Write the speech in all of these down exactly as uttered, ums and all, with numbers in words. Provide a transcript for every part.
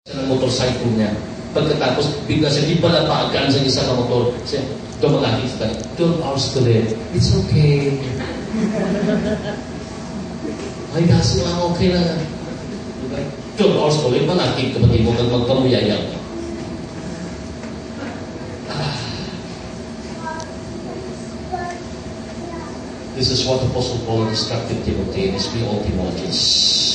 ng motorcycle niya. Pagkatapos, bigla siya, di pala paagaan sa isa na motor. Siya, dumalaki sa tayo, twelve hours to live. It's okay. Ay, kasi lang, okay lang. twelve hours to live, malaki ka, pati mo kang magpamuyayang. Ah. This is what Apostle Paul instructed Timothy in his three old Timotheus.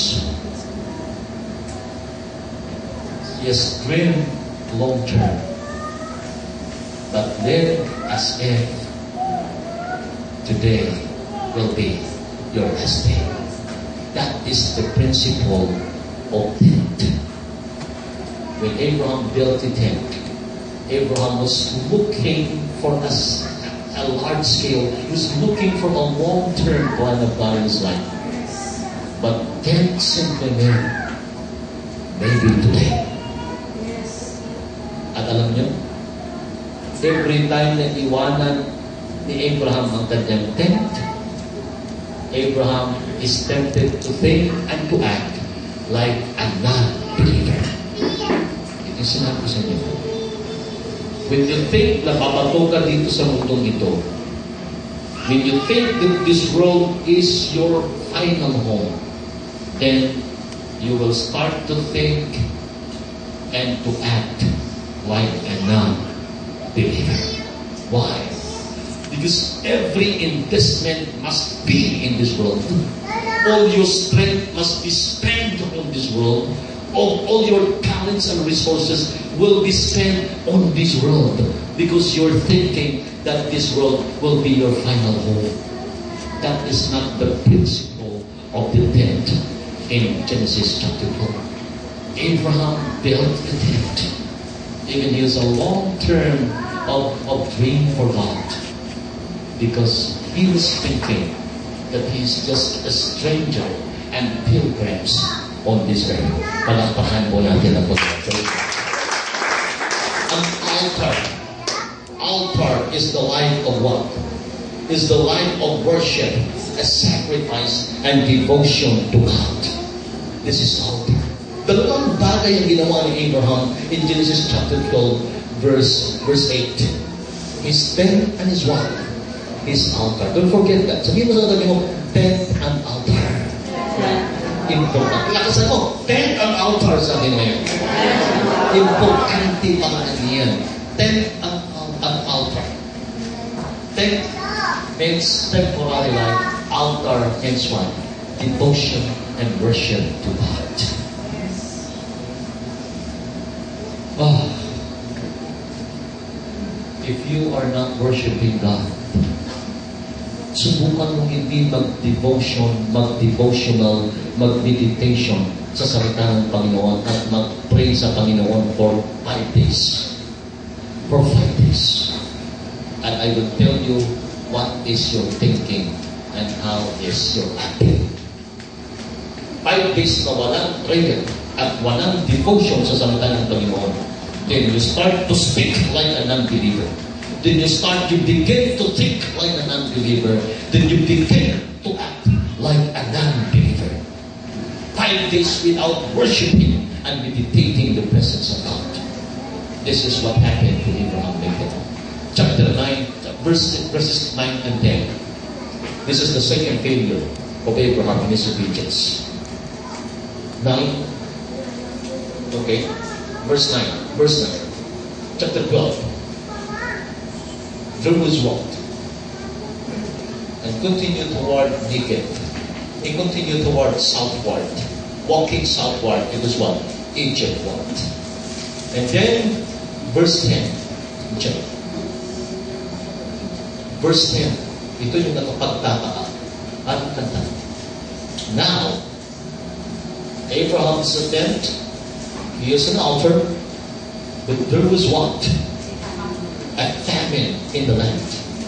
Yes, dream long term, but live as if today will be your last day. That is the principle of tent. When Abraham built the tent, Abraham was looking for a, a large scale. He was looking for a long-term plan of God in his life. But tent simply meant maybe today. At alam nyo, every time na iwanan ni Abraham ang kanyang tent, Abraham is tempted to think and to act like a non-believer. Ito yung sinabi ko sa inyo. When you think na papato ka dito sa mundong ito, when you think that this world is your final home, then you will start to think and to act like a non-believer. Why? Because every investment must be in this world. All your strength must be spent on this world. All, all your talents and resources will be spent on this world because you're thinking that this world will be your final home. That is not the principle of the tent in Genesis chapter four. Abraham built a tent. Even he has a long term of, of dream for God, because he was thinking that he's just a stranger and pilgrims on this earth. Palakpakan mo natin ang pagkakataon. An altar. Altar is the life of what? Is the life of worship, a sacrifice and devotion to God. This is altar. Dalawang bagay ang ginawa ni Abraham in Genesis chapter twelve, verse verse eight. His tent and his what? His altar. Don't forget that. Sabihin mo sa tabi mo, tent and altar. Important. Lakasan mo, tent and altar, sabihin mo yun. Importante pangalan niyan. Tent and, and altar. Tent means temporary life. Altar means what? Devotion and worship to God. Oh, if you are not worshiping God, subukan mong hindi mag-devotion, mag-devotional, mag-meditation sa salita ng Panginoon at mag-pray sa Panginoon for five days. For five days. And I will tell you what is your thinking and how is your acting. Five days na walang prayer at walang devotion sa salita ng Panginoon, then you start to speak like a non-believer. Then you start, you begin to think like a non-believer. Then you begin to act like a non-believer. Five days without worshiping and meditating the presence of God. This is what happened to Abraham Lincoln. Chapter nine, verse, verses nine and ten. This is the second failure of Abraham in his obedience. nine. Okay. Verse nine. Verse nine. Chapter twelve. There was what? And continued toward Negev. He continued toward southward. Walking southward, it was what? Egypt what? And then, verse ten. Check. Verse ten. Ito yung nakapagtataka. Ano kanta? Now, Abraham's tent, he is an altar, but there was what? A famine in the land.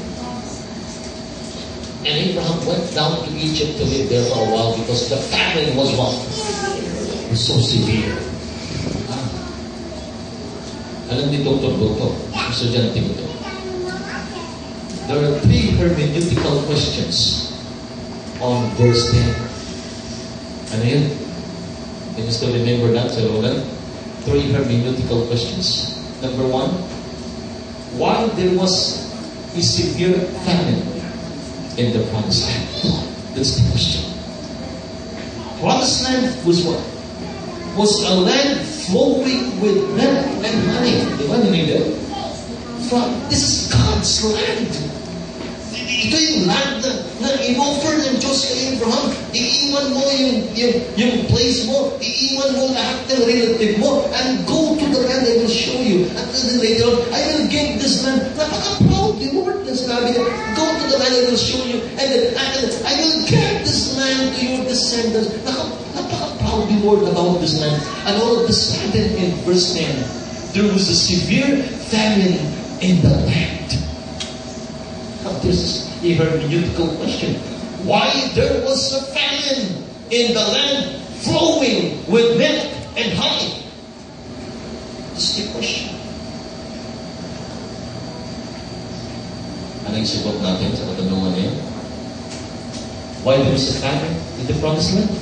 And Abraham went down to Egypt to live there for a while because the famine was what? It was so severe. Ah. Alam ni Doctor Boto, estudyante ko ito. There are three hermeneutical questions on verse ten. Ano yun? Can you still remember that, Sir Roland? three hermeneutical questions. Number one, why there was a severe famine in the promised land? That's the question. Promised land was what? Was a land flowing with milk and honey. Di ba? Narinig? From, this is God's land. Ito yung land na, na in-offer ng Diyos kay Abraham. Iiwan mo yung, yung, yung place mo. Iiwan mo lahat ng relative mo. And go to the land I will show you. And then later on, I will give this land. Napaka-proud yung Lord na sinabi niya. Go to the land I will show you. And then, and then I will give this land to your descendants. Napaka-proud yung Lord about this land. And all of a sudden, in verse ten, there was a severe famine in the land. Now, this is a hermeneutical question. Why there was a famine in the land flowing with milk and honey? This is the question. Ano yung sagot natin sa katanungan niya? Why there was a famine in the promised land?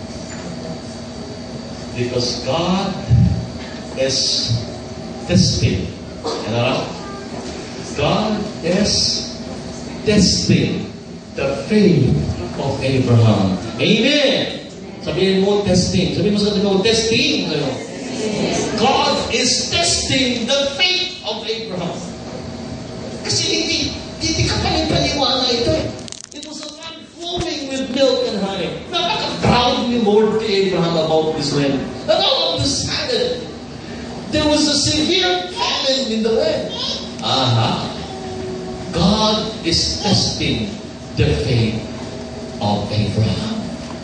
Because God is testing. Ano? God is testing the faith of Abraham. Amen! Sabihin mo, testing. Sabihin mo sa katanungan, testing. God is testing the faith of Abraham. Kasi hindi, hindi ka panipaniwala ito eh. It was a land flowing with milk and honey. Napaka-proud ni Lord kay Abraham about this land. And all of a sudden, there was a severe famine in the land. Aha. God is testing the faith of Abraham.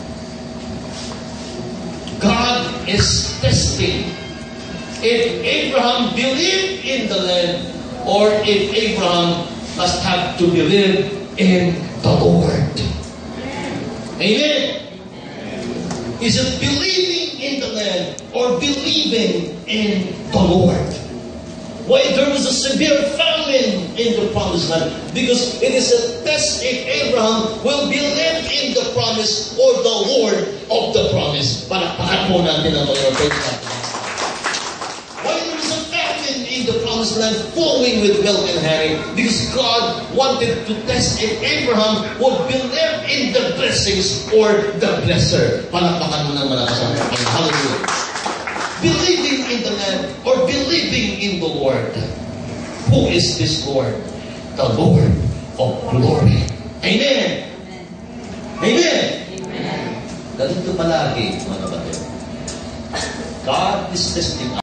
God is testing if Abraham believed in the land or if Abraham must have to believe in the Lord. Amen. Is it believing in the land or believing in the Lord? Why there was a severe famine in the promised land? Because it is a test if Abraham will believe in the promise or the Lord of the promise. Palakpakan po natin ang mga faith natin. Why there was a famine in the promised land flowing with milk and honey? Because God wanted to test if Abraham would believe in the blessings or the blesser. Palakpakan mo ng malakas ang hallelujah. Believing in the land or believing in the Lord. Who is this Lord? The Lord of glory. Amen. Amen. Amen. Ganito palagi, mga kapatid. God is testing